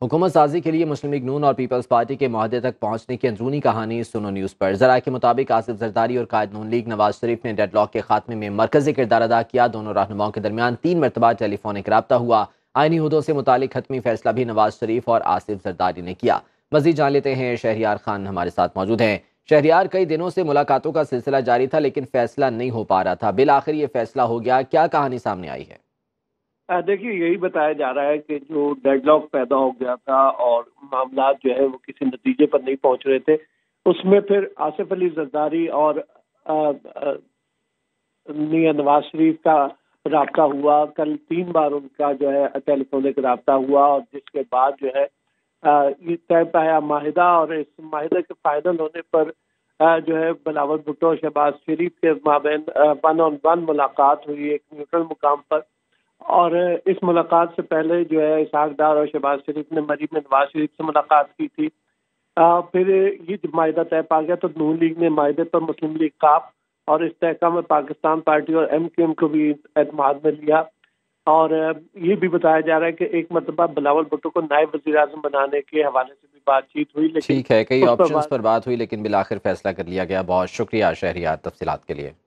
حکومت سازی کے لیے مسلم لیگ نون اور پیپلز پارٹی کے معاہدے تک پہنچنے کی اندرونی کہانی سنو نیوز پر۔ ذرائع کے مطابق آصف زرداری اور قائد نون لیگ نواز شریف نے ڈیڈ لاک کے خاتمے میں مرکزی کردار ادا کیا۔ دونوں رہنماؤں کے درمیان 3 مرتبہ ٹیلی فونک رابطہ ہوا۔ آئینی عہدوں سے متعلق حتمی فیصلہ بھی نواز شریف اور آصف زرداری نے کیا۔ مزید جان لیتے ہیں، شہریار خان ہمارے ساتھ موجود ہیں۔ شہریار، کئی دنوں سے ملاقاتوں کا سلسلہ جاری تھا لیکن فیصلہ نہیں ہو پا رہا تھا، بالآخر یہ فیصلہ ہو گیا، کیا کہانی سامنے آئی ہے؟ دیکھیے، یہی بتایا جا رہا ہے کہ جو ڈیڈ لاک پیدا ہو گیا تھا اور معاملات جو ہے وہ کسی نتیجے پر نہیں پہنچ رہے تھے، اس میں پھر آصف علی زرداری اور میاں نواز شریف کا رابطہ ہوا۔ کل 3 بار ان کا جو ہے ٹیلی فونک رابطہ ہوا، اور جس کے بعد جو ہے یہ طے پایا معاہدہ، اور اس معاہدے کے فائنل ہونے پر جو ہے بلاول بھٹو اور شہباز شریف کے مابین 1 on 1 ملاقات ہوئی ایک نیوٹرل مقام پر۔ اور اس ملاقات سے پہلے جو ہے اسحاق ڈار اور شہباز شریف نے مری میں نواز شریف سے ملاقات کی تھی۔ پھر یہ جب معاہدہ طے پا گیا تو نون لیگ نے معاہدے پر مسلم لیگ کاف اور استحکام پاکستان پارٹی اور ایم کو بھی اعتماد میں لیا۔ اور یہ بھی بتایا جا رہا ہے کہ ایک مرتبہ بلاول بھٹو کو نائب وزیر اعظم بنانے کے حوالے سے بھی بات چیت ہوئی، لیکن ٹھیک ہے، کئی اس پر آپشنز پر بات ہوئی لیکن بالآخر فیصلہ کر لیا گیا۔ بہت شکریہ شہریار تفصیلات کے لیے۔